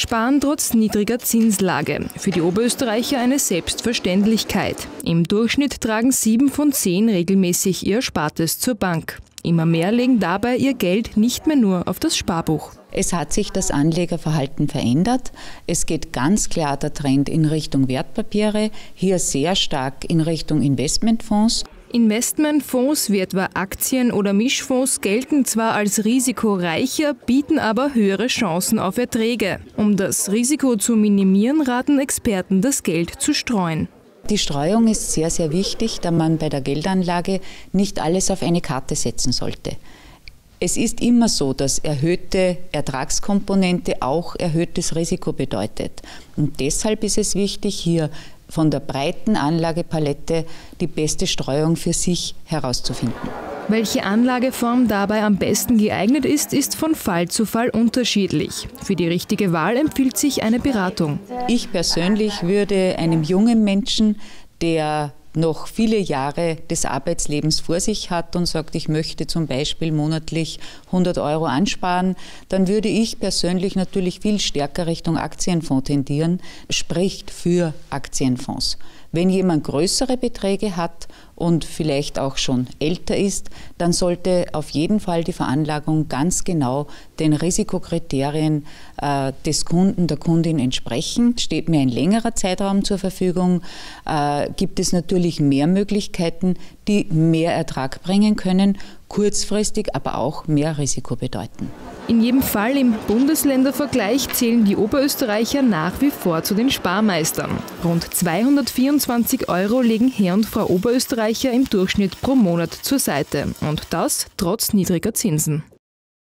Sparen trotz niedriger Zinslage. Für die Oberösterreicher eine Selbstverständlichkeit. Im Durchschnitt tragen 7 von 10 regelmäßig ihr Erspartes zur Bank. Immer mehr legen dabei ihr Geld nicht mehr nur auf das Sparbuch. Es hat sich das Anlegerverhalten verändert. Es geht ganz klar der Trend in Richtung Wertpapiere, hier sehr stark in Richtung Investmentfonds. Investmentfonds wie etwa Aktien oder Mischfonds gelten zwar als risikoreicher, bieten aber höhere Chancen auf Erträge. Um das Risiko zu minimieren, raten Experten, das Geld zu streuen. Die Streuung ist sehr, sehr wichtig, da man bei der Geldanlage nicht alles auf eine Karte setzen sollte. Es ist immer so, dass erhöhte Ertragskomponente auch erhöhtes Risiko bedeutet. Und deshalb ist es wichtig, hier von der breiten Anlagepalette die beste Streuung für sich herauszufinden. Welche Anlageform dabei am besten geeignet ist, ist von Fall zu Fall unterschiedlich. Für die richtige Wahl empfiehlt sich eine Beratung. Ich persönlich würde einem jungen Menschen, der noch viele Jahre des Arbeitslebens vor sich hat und sagt, ich möchte zum Beispiel monatlich 100 € ansparen, dann würde ich persönlich natürlich viel stärker Richtung Aktienfonds tendieren, spricht für Aktienfonds. Wenn jemand größere Beträge hat und vielleicht auch schon älter ist, dann sollte auf jeden Fall die Veranlagung ganz genau den Risikokriterien des Kunden, der Kundin entsprechen. Steht mir ein längerer Zeitraum zur Verfügung, gibt es natürlich mehr Möglichkeiten, die mehr Ertrag bringen können, kurzfristig aber auch mehr Risiko bedeuten. In jedem Fall im Bundesländervergleich zählen die Oberösterreicher nach wie vor zu den Sparmeistern. Rund 224 € legen Herr und Frau Oberösterreicher im Durchschnitt pro Monat zur Seite. Und das trotz niedriger Zinsen.